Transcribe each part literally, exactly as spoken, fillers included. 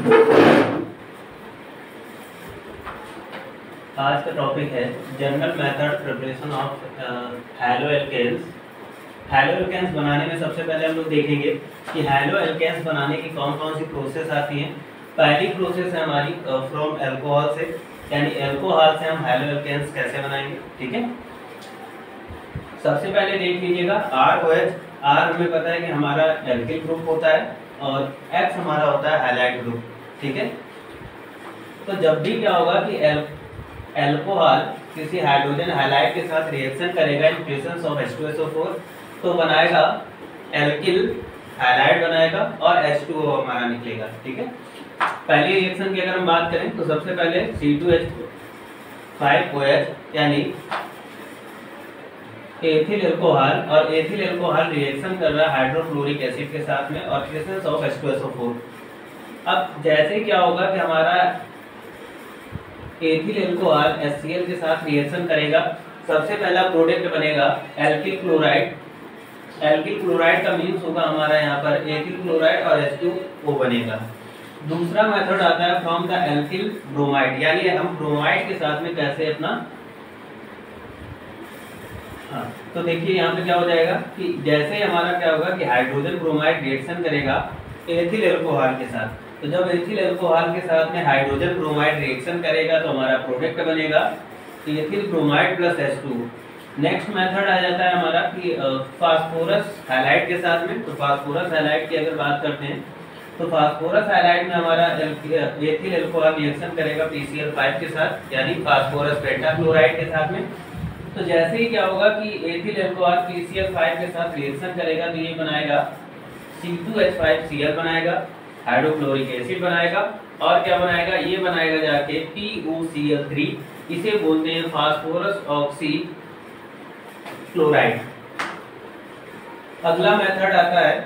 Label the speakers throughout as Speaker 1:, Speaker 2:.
Speaker 1: आज का टॉपिक है general method preparation of haloalkanes. Haloalkanes बनाने में सबसे पहले हम लोग देखेंगे कि हैलो एल्केन्स बनाने की कौन कौन सी प्रोसेस आती हैं। पहली प्रोसेस है हमारी फ्रॉम अल्कोहल से, यानी अल्कोहल से हम हैलो एल्केन्स कैसे बनाएंगे। ठीक है, सबसे पहले देख लीजिएगा आर ओ एच। आर हमें पता है कि हमारा एल्किल ग्रुप होता है और एक्स हमारा होता है हैलाइड ग्रुप। ठीक है, तो जब भी क्या होगा कि एल एल्कोहल किसी हाइड्रोजन हैलाइड के साथ रिएक्शन करेगा in presence of H two S O four, तो बनाएगा एल्किल हैलाइड बनाएगा और एच टू ओ हमारा निकलेगा। ठीक है, पहली रिएक्शन की अगर हम बात करें तो सबसे पहले C two H five O H यानी एथिल अल्कोहल, और एथिल अल्कोहल रिएक्शन कर रहा है हाइड्रोक्लोरिक एसिड के साथ में और presence of H two S O four. अब जैसे क्या होगा कि हमारा ethyl alcohol H C L के साथ रिएक्शन करेगा, सबसे पहला प्रोडक्ट बनेगा एल्किल क्लोराइड। एल्किल क्लोराइड का मीन्स होगा हमारा यहाँ पर एथिल क्लोराइड और एच टू ओ बनेगा। दूसरा मेथड आता है फ्रॉम द एल्किल ब्रोमाइड, यानी हम ब्रोमाइड के साथ में कैसे अपना हाँ, तो देखिए यहाँ पे क्या हो जाएगा कि जैसे हमारा क्या होगा कि हाइड्रोजन ब्रोमाइड रिएक्शन करेगा एथिल अल्कोहल के साथ, तो जब एथिल अल्कोहल के साथ में हाइड्रोजन ब्रोमाइड रिएक्शन करेगा तो हमारा प्रोडक्ट बनेगा ethyl bromide plus H two. Next method आ जाता है हमारा कि फास्फोरस हैलाइड के साथ में। तो फास्फोरस हैलाइड की अगर बात करते हैं तो फास्फोरस हैलाइड में हमारा एथिल अल्कोहल रिएक्शन करेगा पी सी एल फाइव के साथ, यानी फास्फोरस पेंटाक्लोराइड के साथ में। तो जैसे ही क्या होगा कि ethyl alcohol P C L five के साथ रिएक्शन करेगा तो ये बनाएगा C two H five C L बनाएगा, हाइड्रोक्लोरिक एसिड बनाएगा और क्या बनाएगा, ये बनाएगा जाके P O C L three. इसे बोलते हैं फास्फोरस ऑक्सी क्लोराइड। अगला मेथड आता है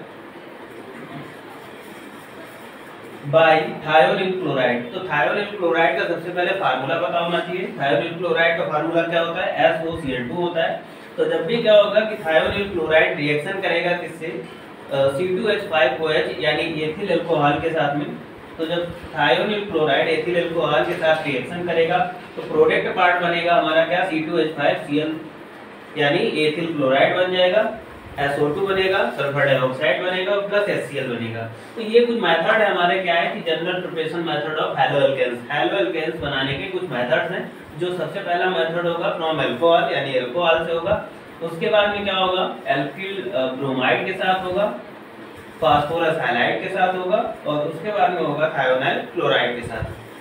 Speaker 1: बाय थायोलिन क्लोराइड। तो थायोलिन क्लोराइड का सबसे पहले फार्मूला पता होना चाहिए। थायोलिन क्लोराइड का फार्मूला क्या होता है, S O C L two होता है। तो जब भी क्या होगा कि थायोलिन क्लोराइड रिएक्शन करेगा किससे, C two H five O H यानी एथिल अल्कोहल के साथ में, तो जब थायोलिन क्लोराइड एथिल अल्कोहल के साथ रिएक्शन करेगा तो प्रोडक्ट पार्ट बनेगा हमारा क्या, C two H five C L यानी एथिल क्लोराइड बन जाएगा, एस ओ टू बनेगा, सल्फर डाइऑक्साइड बनेगा प्लस एच सी एल बनेगा। तो ये कुछ मेथड है हमारे क्या है कि general preparation method of haloalkanes. Haloalkanes बनाने के कुछ मेथड्स हैं। जो सबसे पहला मेथड होगा फ्रॉम अल्कोहल यानी अल्कोहल से होगा, उसके बाद में क्या होगा एल्किल ब्रोमाइड के साथ होगा, फास्फोरस हैलाइड के साथ होगा और उसके बाद में होगा थायोनाइल क्लोराइड के साथ।